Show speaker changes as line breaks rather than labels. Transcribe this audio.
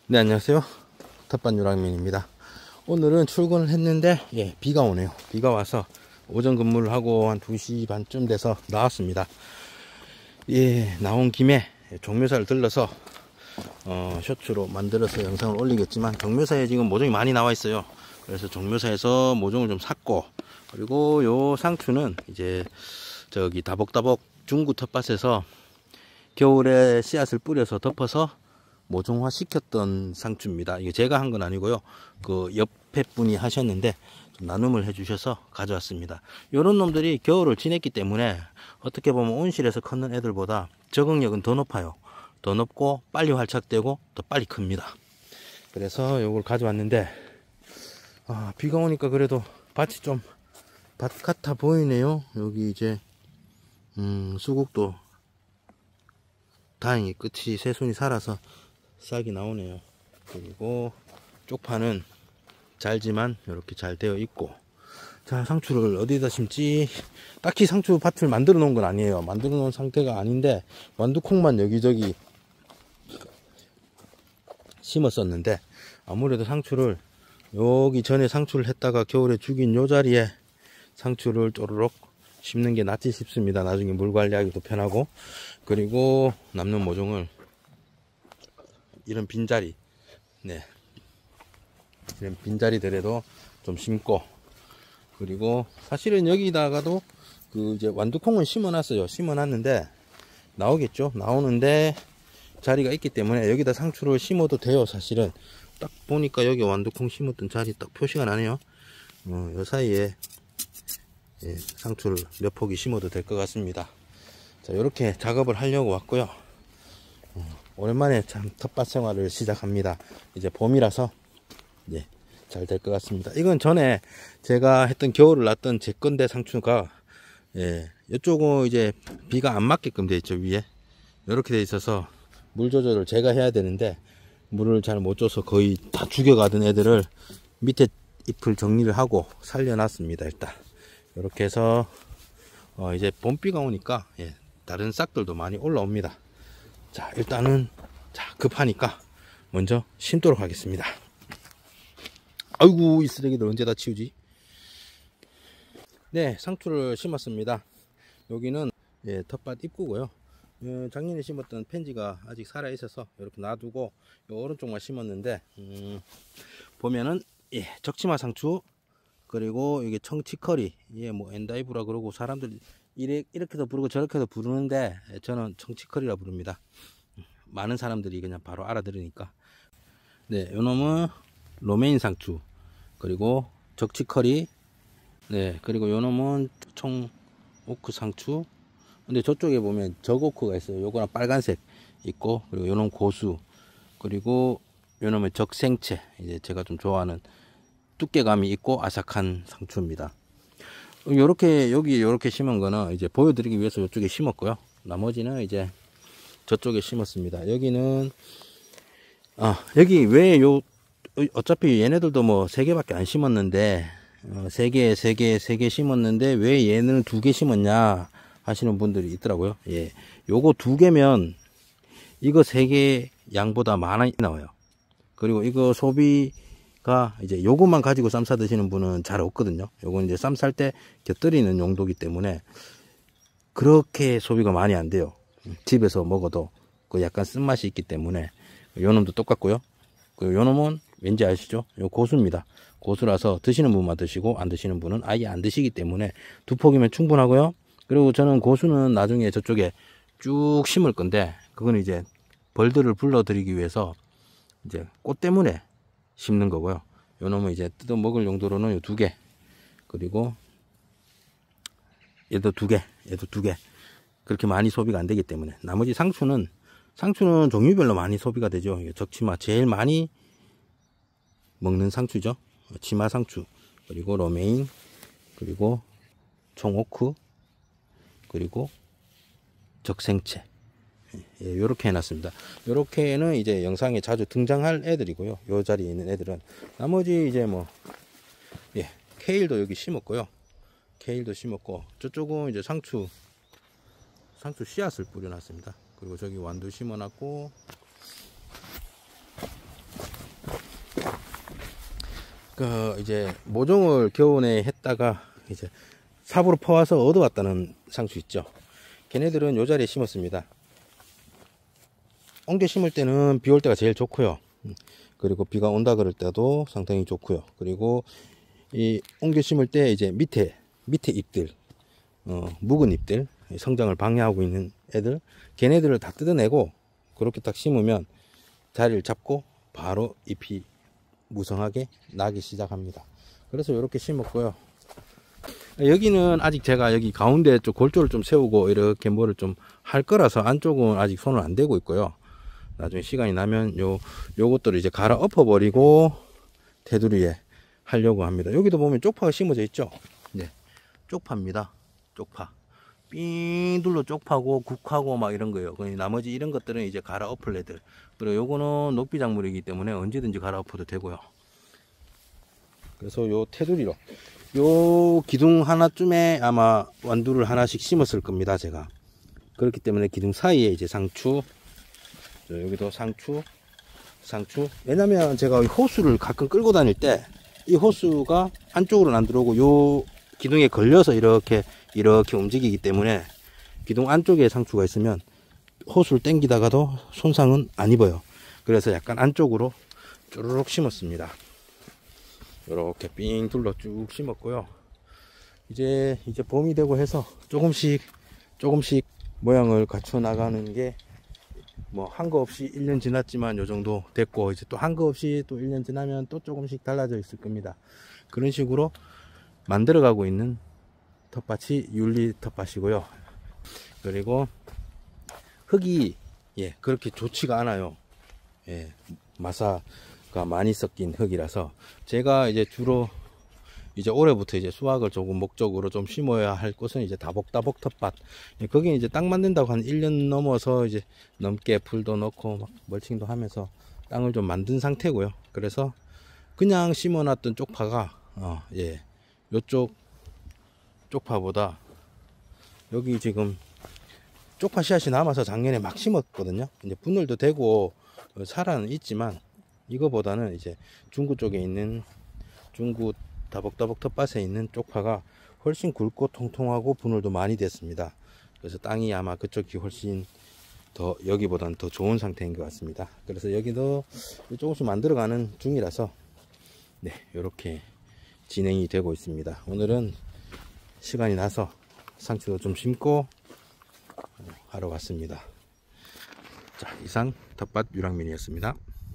네, 안녕하세요. 텃밭 유랑민입니다. 오늘은 출근을 했는데 비가 오네요. 비가 와서 오전 근무를 하고 한 2시 반쯤 돼서 나왔습니다. 나온 김에 종묘사를 들러서 쇼츠로 만들어서 영상을 올리겠지만, 종묘사에 지금 모종이 많이 나와 있어요. 그래서 종묘사에서 모종을 좀 샀고, 그리고 요 상추는 이제 저기 다복다복 중구 텃밭에서 겨울에 씨앗을 뿌려서 덮어서 모종화 시켰던 상추입니다. 이게 제가 한 건 아니고요. 그 옆에 분이 하셨는데 좀 나눔을 해 주셔서 가져왔습니다. 요런 놈들이 겨울을 지냈기 때문에 어떻게 보면 온실에서 컸는 애들보다 적응력은 더 높아요. 더 높고 빨리 활착되고 더 빨리 큽니다. 그래서 요걸 가져왔는데, 비가 오니까 그래도 밭이 좀 밭 같아 보이네요. 여기 이제 수국도 다행히 끝이 새순이 살아서 싹이 나오네요. 그리고 쪽파는 잘지만 이렇게 잘 되어 있고, 자, 상추를 어디다 심지? 딱히 상추 밭을 만들어 놓은 건 아니에요. 만들어 놓은 상태가 아닌데 완두콩만 여기저기 심었었는데, 아무래도 상추를 여기 전에 상추를 했다가 겨울에 죽인 요 자리에 상추를 쪼르륵 심는 게 낫지 싶습니다. 나중에 물 관리하기도 편하고. 그리고 남는 모종을 이런 빈자리, 이런 빈자리들에도 좀 심고, 그리고 사실은 여기다가도 그 이제 완두콩을 심어놨어요. 심어놨는데 나오겠죠. 나오는데 자리가 있기 때문에 여기다 상추를 심어도 돼요. 사실은 딱 보니까 여기 완두콩 심었던 자리 딱 표시가 나네요. 요 사이에 상추를 몇 포기 심어도 될 것 같습니다. 자, 이렇게 작업을 하려고 왔고요. 오랜만에 참 텃밭 생활을 시작합니다. 이제 봄이라서 잘 될 것 같습니다. 이건 전에 제가 했던 겨울을 놨던 제 건데 상추가 이쪽은 이제 비가 안 맞게끔 되어 있죠. 위에 이렇게 되어 있어서 물 조절을 제가 해야 되는데 물을 잘 못 줘서 거의 다 죽여가던 애들을 밑에 잎을 정리를 하고 살려놨습니다. 일단 이렇게 해서 이제 봄비가 오니까 다른 싹들도 많이 올라옵니다. 자, 일단은 급하니까 먼저 심도록 하겠습니다. 아이고, 이 쓰레기들 언제 다 치우지? 네, 상추를 심었습니다. 여기는 텃밭 입구고요. 작년에 심었던 펜지가 아직 살아 있어서 이렇게 놔두고 요 오른쪽만 심었는데, 보면은 적치마 상추, 그리고 이게 청치커리, 뭐 엔다이브라 그러고 사람들이 이렇게도 부르고 저렇게도 부르는데 저는 청치커리라 부릅니다. 많은 사람들이 그냥 바로 알아들으니까. 네, 요 놈은 로메인 상추, 그리고 적치커리, 그리고 요 놈은 청오크 상추. 근데 저쪽에 보면 적오크가 있어요. 요거랑 빨간색 있고, 그리고 요 놈 고수, 그리고 요 놈은 적생채, 이제 제가 좀 좋아하는 두께감이 있고 아삭한 상추입니다. 요렇게 여기 요렇게 심은 거는 이제 보여드리기 위해서 이쪽에 심었고요. 나머지는 이제 저쪽에 심었습니다. 여기는 여기 왜 어차피 얘네들도 뭐 3개밖에 안 심었는데 3개 심었는데 왜 얘는 2개 심었냐 하시는 분들이 있더라고요. 요거 2개면 이거 3개 양보다 많이 나와요. 그리고 이거 소비가 이제 요것만 가지고 쌈 싸 드시는 분은 잘 없거든요. 요건 이제 쌈 쌀 때 곁들이는 용도기 때문에 그렇게 소비가 많이 안 돼요. 집에서 먹어도 그 약간 쓴맛이 있기 때문에. 요 놈도 똑같고요. 그리고 요 놈은 왠지 아시죠? 요 고수입니다. 고수라서 드시는 분만 드시고 안 드시는 분은 아예 안 드시기 때문에 2포기면 충분하고요. 그리고 저는 고수는 나중에 저쪽에 쭉 심을 건데, 그건 이제 벌들을 불러들이기 위해서 이제 꽃 때문에 심는 거고요. 요 놈은 이제 뜯어 먹을 용도로는 요 2개, 그리고 얘도 2개, 얘도 2개. 그렇게 많이 소비가 안 되기 때문에. 나머지 상추는 종류별로 많이 소비가 되죠. 적치마 제일 많이 먹는 상추죠. 치마 상추, 그리고 로메인, 그리고 청오크, 그리고 적생채. 요렇게 해놨습니다. 요렇게는 이제 영상에 자주 등장할 애들이고요. 요 자리에 있는 애들은. 나머지 이제 뭐 케일도 여기 심었고요. 케일도 심었고, 저쪽은 이제 상추 씨앗을 뿌려놨습니다. 그리고 저기 완두 심어놨고, 이제 모종을 겨우내 했다가 이제 삽으로 퍼와서 얻어왔다는 상추 있죠. 걔네들은 요 자리에 심었습니다. 옮겨 심을 때는 비 올 때가 제일 좋고요. 그리고 비가 온다 그럴 때도 상당히 좋고요. 그리고 이 옮겨 심을 때 이제 밑에 잎들, 묵은 잎들, 성장을 방해하고 있는 애들, 걔네들을 다 뜯어내고 그렇게 딱 심으면 자리를 잡고 바로 잎이 무성하게 나기 시작합니다. 그래서 이렇게 심었고요. 여기는 아직 제가 여기 가운데 쪽 골조를 좀 세우고 이렇게 뭐를 좀 할 거라서 안쪽은 아직 손을 안 대고 있고요. 나중에 시간이 나면 요것들을 이제 갈아 엎어 버리고 테두리에 하려고 합니다. 여기도 보면 쪽파가 심어져 있죠. 네, 쪽파입니다. 쪽파 삥 둘러 쪽파고 국하고 막 이런 거예요. 나머지 이런 것들은 이제 갈아 엎을 애들. 그리고 요거는 녹비 작물이기 때문에 언제든지 갈아 엎어도 되고요. 그래서 요 테두리로 요 기둥 하나쯤에 아마 완두를 하나씩 심었을 겁니다. 제가 그렇기 때문에 기둥 사이에 이제 상추, 여기도 상추. 왜냐면 제가 호수를 가끔 끌고 다닐 때 이 호수가 안쪽으로는 안 들어오고 요 기둥에 걸려서 이렇게 움직이기 때문에 기둥 안쪽에 상추가 있으면 호수를 당기다가도 손상은 안 입어요. 그래서 약간 안쪽으로 쭈르륵 심었습니다. 이렇게 삥 둘러 쭉 심었고요. 이제 봄이 되고 해서 조금씩 모양을 갖춰 나가는 게 뭐 한 거 없이 1년 지났지만 요 정도 됐고, 이제 또 한 거 없이 또 1년 지나면 또 조금씩 달라져 있을 겁니다. 그런 식으로 만들어 가고 있는 텃밭이 윤리 텃밭이고요. 그리고 흙이 그렇게 좋지가 않아요. 마사가 많이 섞인 흙이라서 제가 이제 주로 이제 올해부터 이제 수확을 조금 목적으로 좀 심어야 할 곳은 이제 다복다복 텃밭. 거기 이제 땅 만든다고 한 1년 넘어서 이제 넘게 풀도 넣고 막 멀칭도 하면서 땅을 좀 만든 상태고요. 그래서 그냥 심어놨던 쪽파가 요쪽 쪽파보다 여기 지금 쪽파 씨앗이 남아서 작년에 막 심었거든요. 이제 분열도 되고 살아는 있지만 이거보다는 이제 중구 쪽에 있는 중구 다복다복 텃밭에 있는 쪽파가 훨씬 굵고 통통하고 분열도 많이 됐습니다. 그래서 땅이 아마 그쪽이 훨씬 더 여기보다는 더 좋은 상태인 것 같습니다. 그래서 여기도 조금씩 만들어가는 중이라서 이렇게 진행이 되고 있습니다. 오늘은 시간이 나서 상추도 좀 심고 하러 왔습니다. 자, 이상 텃밭 유랑민이었습니다.